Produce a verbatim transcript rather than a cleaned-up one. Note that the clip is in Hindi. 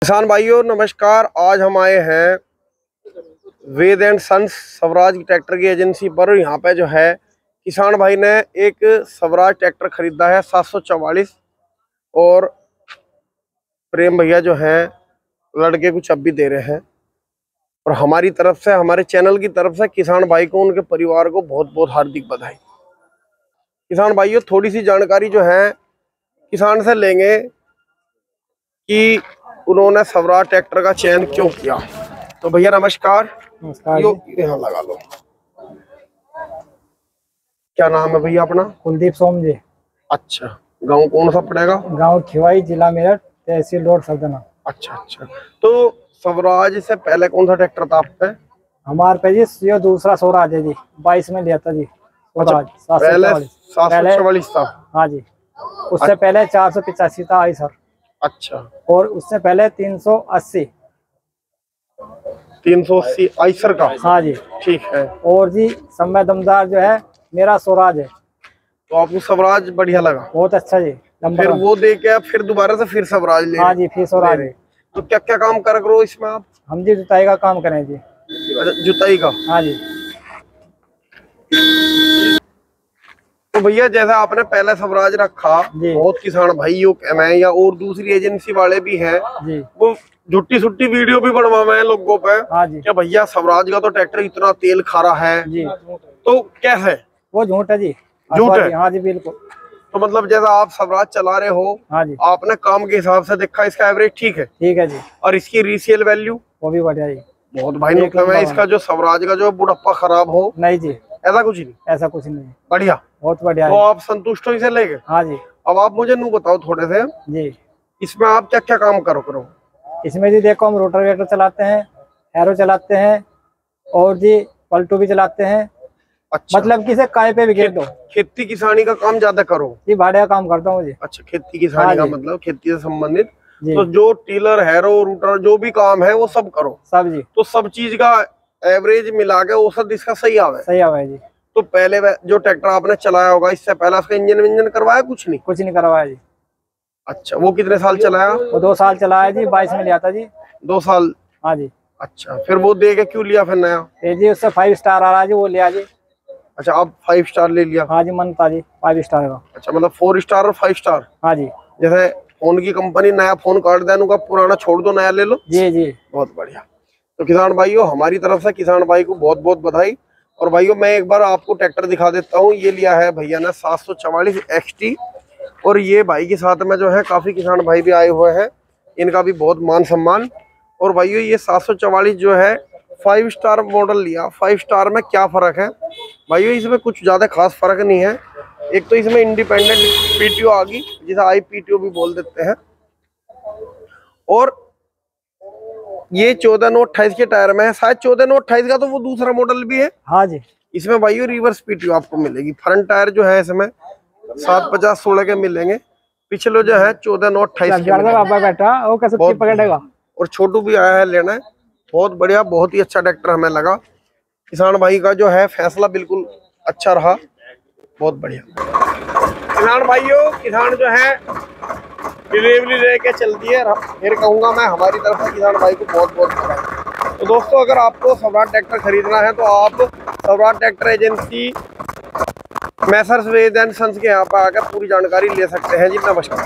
किसान भाइयों नमस्कार। आज हम आए हैं Ved and sons Swaraj tractor की एजेंसी पर। यहाँ पे जो है किसान भाई ने एक स्वराज ट्रैक्टर खरीदा है सात सौ चवालीस, और प्रेम भैया जो है लड़के को चाबी दे रहे हैं। और हमारी तरफ से, हमारे चैनल की तरफ से किसान भाई को, उनके परिवार को बहुत बहुत हार्दिक बधाई। किसान भाइयों थोड़ी सी जानकारी जो है किसान से लेंगे कि उन्होंने स्वराज ट्रैक्टर का चयन क्यों किया। तो भैया नमस्कार। नमस्कार। यो यहाँ लगा लो। क्या नाम है भैया अपना? कुलदीप सोम जी। अच्छा, गांव कौन सा पड़ेगा? गांव खिवाई, जिला मेरठ, तहसील रोड सरदना। अच्छा अच्छा, तो स्वराज से पहले कौन सा ट्रैक्टर था आप पे? हमारे पे जी ये दूसरा स्वराज है जी, बाईस में लिया था जी स्वराज। अच्छा, पहले सात सौ चवालीस था। हाँ जी, उससे पहले चार सौ पिचासी था आई सर। अच्छा, और उससे पहले तीन सौ अस्सी तीन सौ अस्सी आइसर का। हाँ जी, ठीक है। और जी समय दमदार जो है मेरा स्वराज है। तो आपको स्वराज बढ़िया लगा? बहुत अच्छा जी। फिर वो दे के फिर दोबारा से फिर स्वराज ले? हाँ जी, फिर स्वराज है। तो क्या क्या काम कर करो इसमें आप? हम जी जुताई का काम करें जी। अच्छा, जुताई का। हाँ जी। तो भैया जैसा आपने पहले स्वराज रखा, बहुत किसान भाइयों मैं या और दूसरी एजेंसी वाले भी हैं जी, वो झूठी सुट्टी वीडियो भी बनवा लोगों पे। हाँ जी। क्या भैया स्वराज का तो ट्रैक्टर इतना तेल खा रहा है जी, तो कैसे? वो झूठ है जी। झूठ है? हाँ जी बिल्कुल। तो मतलब जैसा आप स्वराज चला रहे हो, हाँ जी, आपने काम के हिसाब से देखा इसका एवरेज ठीक है? ठीक है जी। और इसकी रीसेल वैल्यू? वो भी बढ़िया जी। बहुत भाई नुकसान है इसका जो स्वराज का जो बुढ़ापा खराब हो? नहीं जी, ऐसा कुछ नहीं। ऐसा कुछ नहीं, बढ़िया, बहुत बढ़िया। तो आप संतुष्ट हो इसे लेके? हाँ जी। अब आप मुझे नू बताओ थोड़े से जी, इसमें आप क्या क्या काम करो करो? इसमें जी देखो, हम रोटावेटर चलाते हैं, हैरो चलाते हैं, और जी पलटू भी चलाते हैं। अच्छा, मतलब किसे काय पे भी घेर दो। खेती किसानी का काम ज्यादा करो? जी भाड़े का काम करता हूँ जी। अच्छा, खेती किसानी हाँ का मतलब खेती से संबंधित। तो जो टीलर, हैरो, रूटर जो भी काम है वो सब करो? सब जी। तो सब चीज का एवरेज मिला के औसत इसका सही आवे? सही आवे जी। तो पहले जो ट्रैक्टर आपने चलाया होगा इससे पहले उसका इंजन विंजन करवाया? कुछ नहीं? कुछ नहीं करवाया जी। अच्छा, वो कितने साल चलाया? वो दो साल चलाया जी, बाईस में लिया था जी। दो साल? हाँ जी। अच्छा, फिर वो दे के क्यों लिया फिर नया? जी उससे फाइव स्टार आ रहा जी, वो लिया जी। अच्छा, आप फाइव स्टार ले लिया? हाँ जी, मन था जी फाइव स्टार का। अच्छा, मतलब फोर स्टार और फाइव स्टार? हाँ जी। जैसे फोन की कंपनी नया फोन काट दे, उनका पुराना छोड़ दो, नया ले लो। जी जी, बहुत बढ़िया। तो किसान भाइयों हमारी तरफ से किसान भाई को बहुत बहुत बधाई। और भाइयों मैं एक बार आपको ट्रैक्टर दिखा देता हूँ। ये लिया है भैया ने सात सौ चवालीस एक्स टी, और ये भाई के साथ में जो है काफी किसान भाई भी आए हुए हैं, इनका भी बहुत मान सम्मान। और भाइयों ये सात सौ चवालीस जो है फाइव स्टार मॉडल लिया। फाइव स्टार में क्या फर्क है भाइयों? इसमें कुछ ज्यादा खास फर्क नहीं है। एक तो इसमें इंडिपेंडेंट पीटीओ आ गई, जिसे आई पीटीओ भी बोल देते हैं, और ये चौदह नौ अट्ठाईस के टायर में है। शायद चौदह नौ अट्ठाईस का तो वो दूसरा मॉडल भी है। हाँ जी। इसमें भाइयों रिवर्स पीटीओ आपको मिलेगी। फ्रंट टायर जो है इसमें सात पचास सोलह के मिलेंगे, पिछले जो है चौदह नौ अट्ठाईस के पकड़ेगा। और छोटू भी आया है लेना है। बहुत बढ़िया, बहुत ही अच्छा ट्रैक्टर हमें लगा। किसान भाई का जो है फैसला बिल्कुल अच्छा रहा, बहुत बढ़िया। किसान भाइयों किसान जो है डिलीवरी लेके चलती है, फिर कहूंगा मैं हमारी तरफ से किसान भाई को बहुत बहुत बधाई। तो दोस्तों अगर आपको स्वराज ट्रैक्टर खरीदना है तो आप Swaraj tractor agency messrs Ved and sons के यहाँ पर आकर पूरी जानकारी ले सकते हैं जी। नमस्कार।